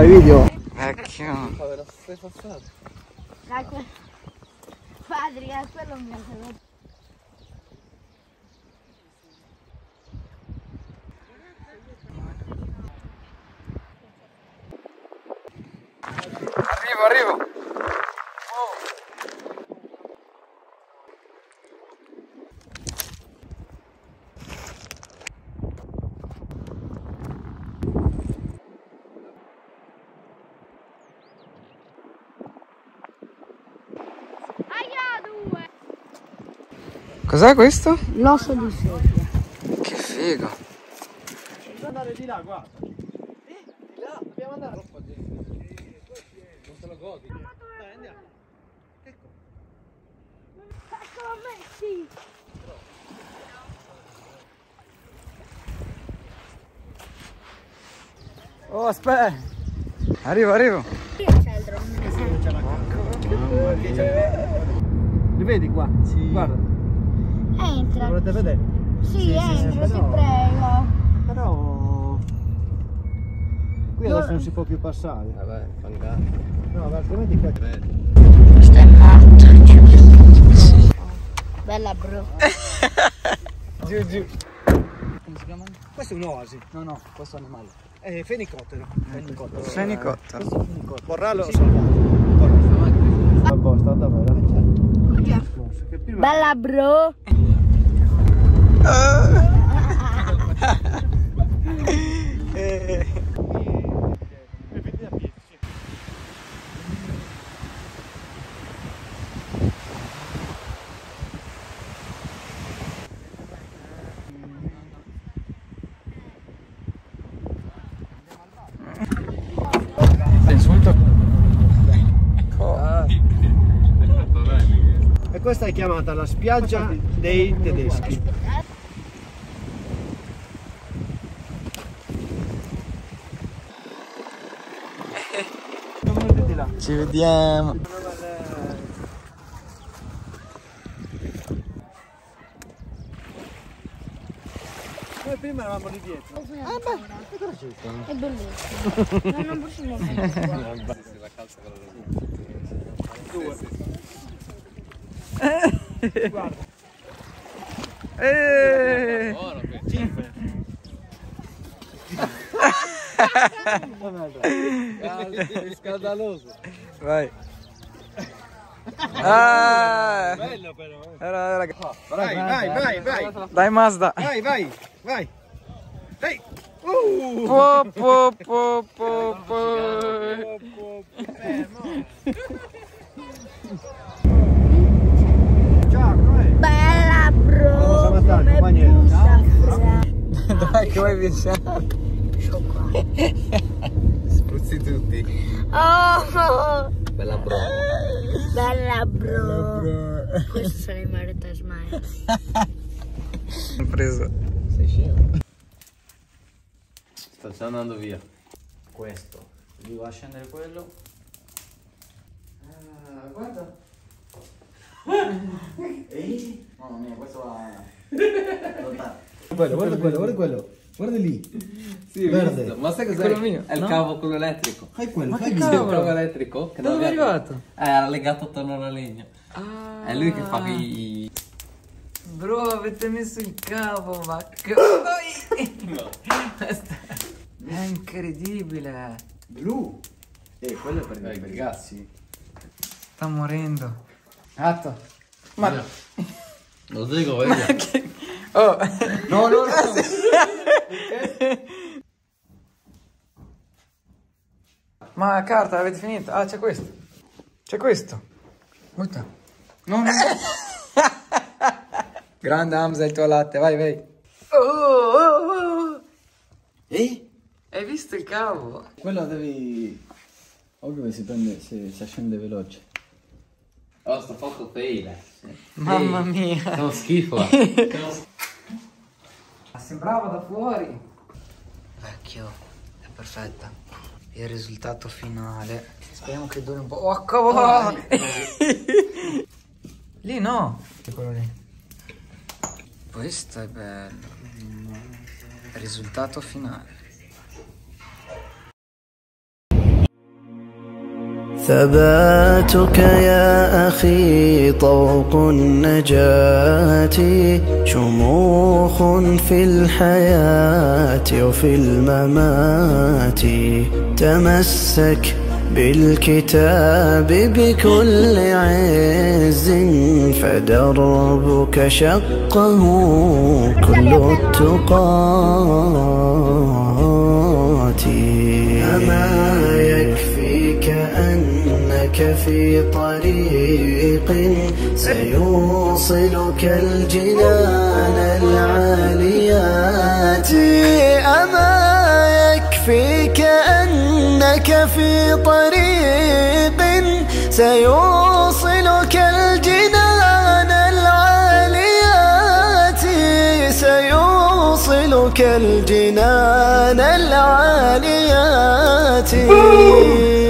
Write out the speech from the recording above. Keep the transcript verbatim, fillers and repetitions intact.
Fai video? Vecchio. Padre, a quello mi ha salvato. Arrivo, arrivo. Oh. Cos'è questo? L'osso di sedia. Che figo. Dobbiamo andare di là, guarda. Di là, dobbiamo andare. Non te lo godi. Dai, andiamo. Ecco. Eccolo Messi! Oh, aspetta. Arrivo, arrivo. Qui c'è il drone. Li vedi qua? Sì. Guarda. Entra. Lo volete vedere? Sì, sì, entra, sì, ti però... prego. Però... Qui adesso non si può più passare. Vabbè, fangato. No, ma altrimenti qua... Questo è matto. Bella bro. Giù, giù. Come si chiama? Questo è un oasi. No, no, questo animale. È fenicottero. Fenicottero. Fenicottero. Questo è fenicottero. Porrallo salvato. Boh, sta davvero. Bella bro. Insulto. E questa è chiamata la spiaggia dei tedeschi. Ci vediamo. Noi prima eravamo lì dietro. Ah beh, è bellissimo. Non ho bruciato niente. Due. Guarda. Eh. Cinque. Scandaloso. Vai. Ah. Bello però. Era, era... Vai, vai, vai, vai. Dai Mazda. Vai, vai, vai. Dai. Uh. Po, po, po, po, po. Ciao, com'è? Bella bro. Come siamo andati, compagnia? Dai, come vinciamo? Spruzzi tutti. Oh, Bella bro. bella bro. Questo sono i Mario Tasmania. Ho preso. Sei scemo. Sto già andando via. Questo, gli va a scendere quello. Ah, guarda. Ehi, mamma mia, questo va lontano. Quello, guarda quello, guarda quello. Guarda lì. Sì, Verde. visto. Ma sai cos'è? Quello mio, È il no? cavo quello elettrico. Fai quello, Ma fai che video. Sì, il cavolo? cavo elettrico. Che Da non dove è aveva- arrivato? Eh, era legato attorno alla legna. Ah. È lui che fa i... Bro, avete messo il cavo, ma che... No. È incredibile. Blu. E quello è per Eh, i per i che- gazzi. Sta morendo. Atto. Ma... Lo dico, vedi? Oh. No, no, no. Ma la carta l'avete finita? Ah, c'è questo. C'è questo. Butta. No, no. Grande Hamza, il tuo latte, vai, vai. Oh, oh, oh. E? Hai visto il cavo? Quello devi... Occhio che si prende, si, si scende veloce. Oh, sto fatto fail. Mamma mia. Fa schifo. Sembrava da fuori. Vecchio, è perfetta. Il risultato finale. Speriamo che duri un po'. Oh, cavolo! Lì no. È quello lì. Questo è bello. Risultato finale. ثباتك يا أخي طوق النجاة، شموخ في الحياة وفي الممات. تمسك بالكتاب بكل عز، فدربك شقه كل التقات. أما يكفيك أنك في طريق سيوصلك الجنان العاليات. أما يكفيك أنك في طريق سيوصلك الجنان العاليات، سيوصلك الجنان العاليات.